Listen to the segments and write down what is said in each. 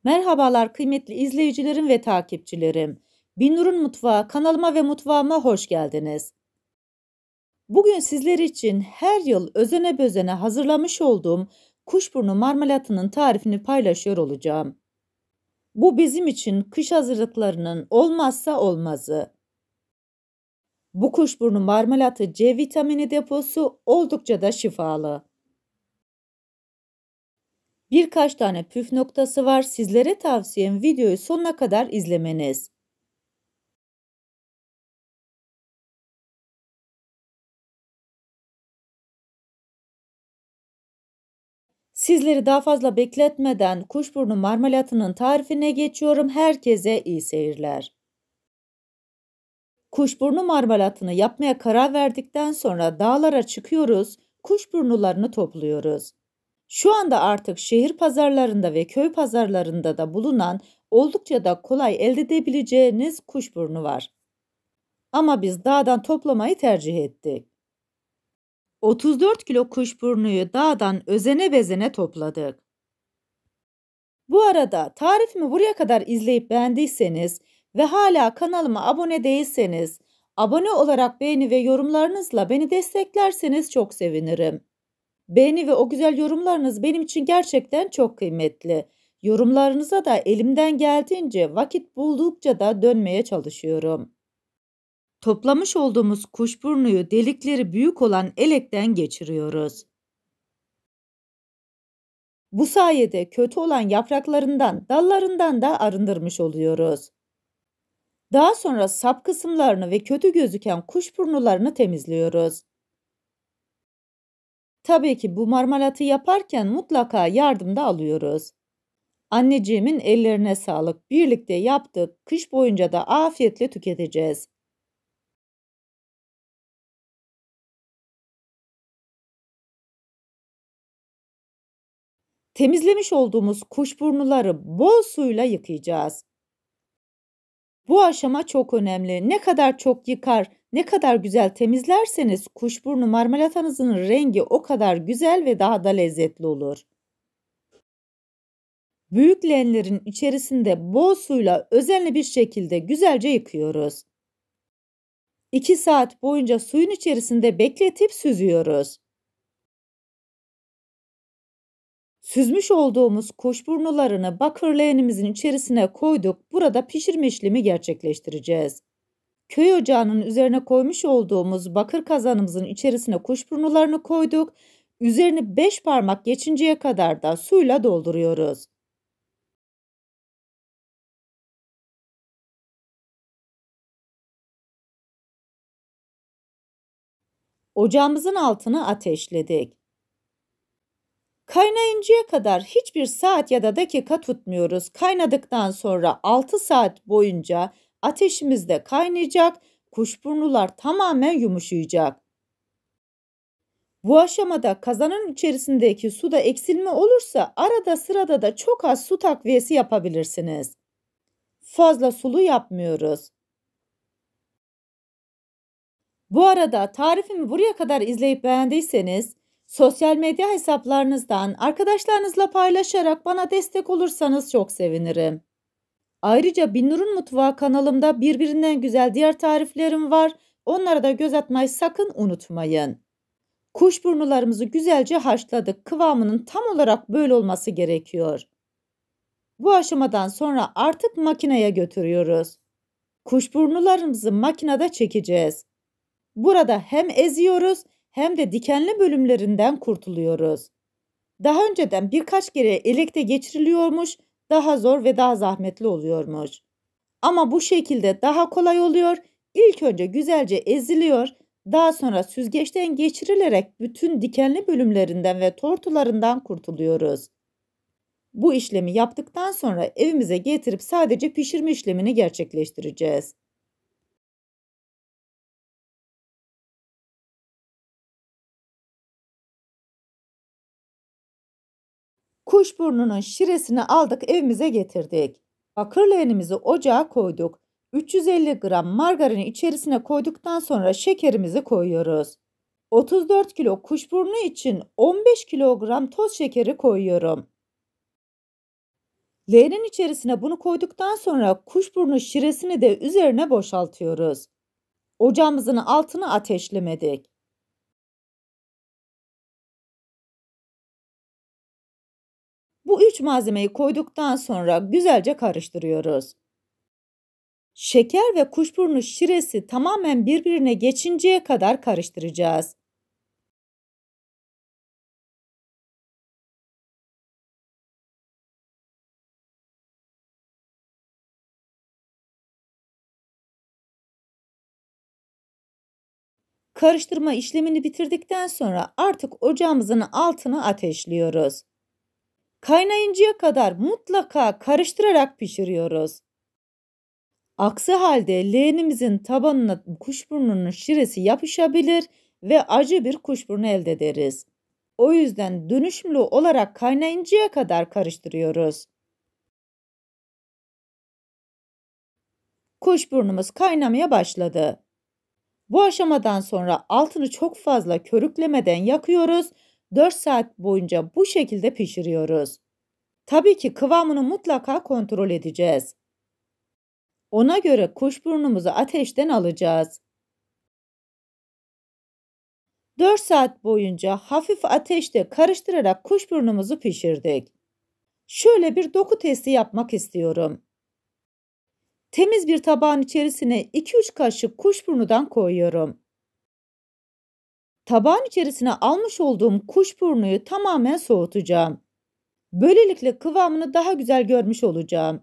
Merhabalar kıymetli izleyicilerim ve takipçilerim. Binnur'un Mutfağı kanalıma ve mutfağıma hoş geldiniz. Bugün sizler için her yıl özene bezene hazırlamış olduğum kuşburnu marmelatının tarifini paylaşıyor olacağım. Bu bizim için kış hazırlıklarının olmazsa olmazı. Bu kuşburnu marmelatı C vitamini deposu, oldukça da şifalı. Birkaç tane püf noktası var. Sizlere tavsiyem videoyu sonuna kadar izlemeniz. Sizleri daha fazla bekletmeden kuşburnu marmelatının tarifine geçiyorum. Herkese iyi seyirler. Kuşburnu marmelatını yapmaya karar verdikten sonra dağlara çıkıyoruz, kuşburnularını topluyoruz. Şu anda artık şehir pazarlarında ve köy pazarlarında da bulunan oldukça da kolay elde edebileceğiniz kuşburnu var. Ama biz dağdan toplamayı tercih ettik. 34 kilo kuşburnuyu dağdan özene bezene topladık. Bu arada tarifimi buraya kadar izleyip beğendiyseniz ve hala kanalıma abone değilseniz, abone olarak beğeni ve yorumlarınızla beni desteklerseniz çok sevinirim. Beğeni ve o güzel yorumlarınız benim için gerçekten çok kıymetli. Yorumlarınıza da elimden geldiğince vakit buldukça da dönmeye çalışıyorum. Toplamış olduğumuz kuşburnuyu delikleri büyük olan elekten geçiriyoruz. Bu sayede kötü olan yapraklarından, dallarından da arındırmış oluyoruz. Daha sonra sap kısımlarını ve kötü gözüken kuşburnularını temizliyoruz. Tabii ki bu marmelatı yaparken mutlaka yardım da alıyoruz. Anneciğimin ellerine sağlık. Birlikte yaptık. Kış boyunca da afiyetle tüketeceğiz. Temizlemiş olduğumuz kuşburnuları bol suyla yıkayacağız. Bu aşama çok önemli. Ne kadar çok yıkar, ne kadar güzel temizlerseniz kuşburnu marmelatanızın rengi o kadar güzel ve daha da lezzetli olur. Büyük leğenlerin içerisinde bol suyla özenli bir şekilde güzelce yıkıyoruz. 2 saat boyunca suyun içerisinde bekletip süzüyoruz. Süzmüş olduğumuz kuşburnularını bakır leğenimizin içerisine koyduk. Burada pişirme işlemi gerçekleştireceğiz. Köy ocağının üzerine koymuş olduğumuz bakır kazanımızın içerisine kuşburnularını koyduk. Üzerini 5 parmak geçinceye kadar da suyla dolduruyoruz. Ocağımızın altını ateşledik. Kaynayıncaya kadar hiçbir saat ya da dakika tutmuyoruz. Kaynadıktan sonra 6 saat boyunca ateşimizde kaynayacak, kuşburnular tamamen yumuşayacak. Bu aşamada kazanın içerisindeki suda eksilme olursa arada sırada da çok az su takviyesi yapabilirsiniz. Fazla sulu yapmıyoruz. Bu arada tarifimi buraya kadar izleyip beğendiyseniz sosyal medya hesaplarınızdan arkadaşlarınızla paylaşarak bana destek olursanız çok sevinirim. Ayrıca Binnur'un Mutfağı kanalımda birbirinden güzel diğer tariflerim var. Onlara da göz atmayı sakın unutmayın. Kuşburnularımızı güzelce haşladık. Kıvamının tam olarak böyle olması gerekiyor. Bu aşamadan sonra artık makineye götürüyoruz. Kuşburnularımızı makinede çekeceğiz. Burada hem eziyoruz hem de dikenli bölümlerinden kurtuluyoruz. Daha önceden birkaç kere elekte geçiriliyormuş, daha zor ve daha zahmetli oluyormuş. Ama bu şekilde daha kolay oluyor. İlk önce güzelce eziliyor, daha sonra süzgeçten geçirilerek bütün dikenli bölümlerinden ve tortularından kurtuluyoruz. Bu işlemi yaptıktan sonra evimize getirip sadece pişirme işlemini gerçekleştireceğiz. Kuşburnunun şiresini aldık, evimize getirdik. Bakır leğenimizi ocağa koyduk. 350 gram margarini içerisine koyduktan sonra şekerimizi koyuyoruz. 34 kilo kuşburnu için 15 kilogram toz şekeri koyuyorum. Leğenin içerisine bunu koyduktan sonra kuşburnu şiresini de üzerine boşaltıyoruz. Ocağımızın altını ateşlemedik. Bu 3 malzemeyi koyduktan sonra güzelce karıştırıyoruz. Şeker ve kuşburnu şiresi tamamen birbirine geçinceye kadar karıştıracağız. Karıştırma işlemini bitirdikten sonra artık ocağımızın altını ateşliyoruz. Kaynayıncaya kadar mutlaka karıştırarak pişiriyoruz. Aksi halde leğenimizin tabanına kuşburnunun şiresi yapışabilir ve acı bir kuşburnu elde ederiz. O yüzden dönüşümlü olarak kaynayıncaya kadar karıştırıyoruz. Kuşburnumuz kaynamaya başladı. Bu aşamadan sonra altını çok fazla körüklemeden yakıyoruz. 4 saat boyunca bu şekilde pişiriyoruz. Tabii ki kıvamını mutlaka kontrol edeceğiz. Ona göre kuşburnumuzu ateşten alacağız. 4 saat boyunca hafif ateşte karıştırarak kuşburnumuzu pişirdik. Şöyle bir doku testi yapmak istiyorum. Temiz bir tabağın içerisine 2-3 kaşık kuşburnudan koyuyorum. Tabağın içerisine almış olduğum kuşburnuyu tamamen soğutacağım. Böylelikle kıvamını daha güzel görmüş olacağım.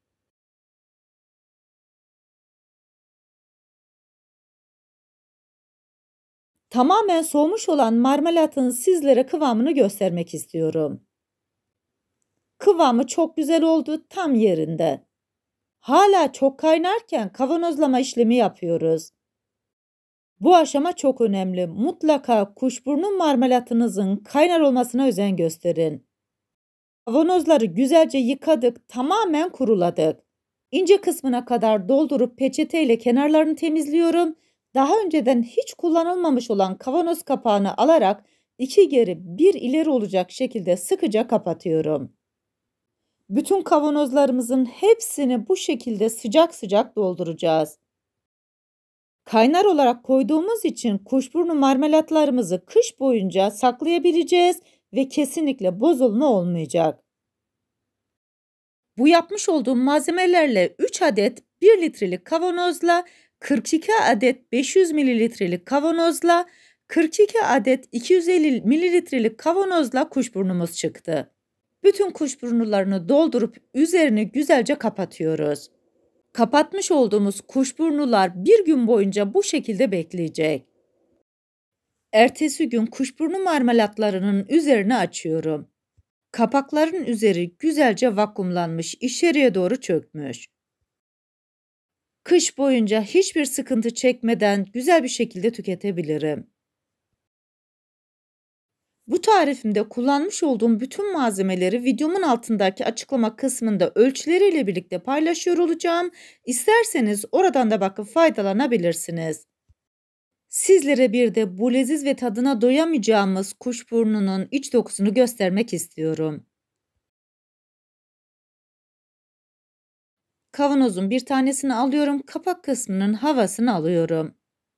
Tamamen soğumuş olan marmelatın sizlere kıvamını göstermek istiyorum. Kıvamı çok güzel oldu, tam yerinde. Hala çok kaynarken kavanozlama işlemi yapıyoruz. Bu aşama çok önemli. Mutlaka kuşburnu marmelatınızın kaynar olmasına özen gösterin. Kavanozları güzelce yıkadık, tamamen kuruladık. İnce kısmına kadar doldurup peçeteyle kenarlarını temizliyorum. Daha önceden hiç kullanılmamış olan kavanoz kapağını alarak 2 geri 1 ileri olacak şekilde sıkıca kapatıyorum. Bütün kavanozlarımızın hepsini bu şekilde sıcak sıcak dolduracağız. Kaynar olarak koyduğumuz için kuşburnu marmelatlarımızı kış boyunca saklayabileceğiz ve kesinlikle bozulma olmayacak. Bu yapmış olduğum malzemelerle 3 adet 1 litrelik kavanozla, 42 adet 500 mililitrelik kavanozla, 42 adet 250 mililitrelik kavanozla kuşburnumuz çıktı. Bütün kuşburnularını doldurup üzerini güzelce kapatıyoruz. Kapatmış olduğumuz kuşburnular bir gün boyunca bu şekilde bekleyecek. Ertesi gün kuşburnu marmelatlarının üzerini açıyorum. Kapakların üzeri güzelce vakumlanmış, içeriye doğru çökmüş. Kış boyunca hiçbir sıkıntı çekmeden güzel bir şekilde tüketebilirim. Bu tarifimde kullanmış olduğum bütün malzemeleri videomun altındaki açıklama kısmında ölçüleriyle birlikte paylaşıyor olacağım. İsterseniz oradan da bakıp faydalanabilirsiniz. Sizlere bir de bu leziz ve tadına doyamayacağımız kuşburnunun iç dokusunu göstermek istiyorum. Kavanozun bir tanesini alıyorum, kapak kısmının havasını alıyorum.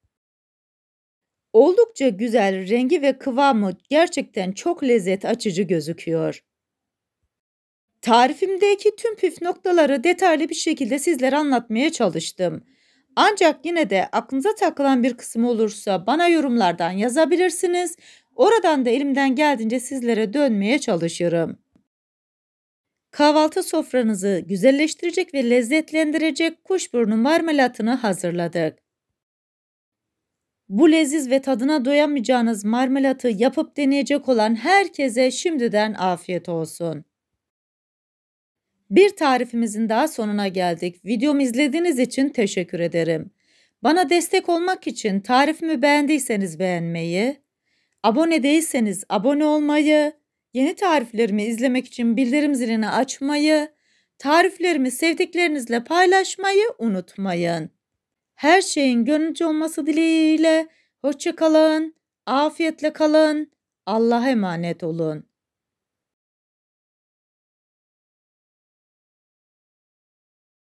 Oldukça güzel, rengi ve kıvamı gerçekten çok lezzet açıcı gözüküyor. Tarifimdeki tüm püf noktaları detaylı bir şekilde sizlere anlatmaya çalıştım. Ancak yine de aklınıza takılan bir kısım olursa bana yorumlardan yazabilirsiniz. Oradan da elimden geldiğince sizlere dönmeye çalışırım. Kahvaltı sofranızı güzelleştirecek ve lezzetlendirecek kuşburnu marmelatını hazırladık. Bu leziz ve tadına doyamayacağınız marmelatı yapıp deneyecek olan herkese şimdiden afiyet olsun. Bir tarifimizin daha sonuna geldik. Videomu izlediğiniz için teşekkür ederim. Bana destek olmak için tarifimi beğendiyseniz beğenmeyi, abone değilseniz abone olmayı, yeni tariflerimi izlemek için bildirim zilini açmayı, tariflerimi sevdiklerinizle paylaşmayı unutmayın. Her şeyin gönlünüzce olması dileğiyle hoşça kalın, afiyetle kalın, Allah'a emanet olun.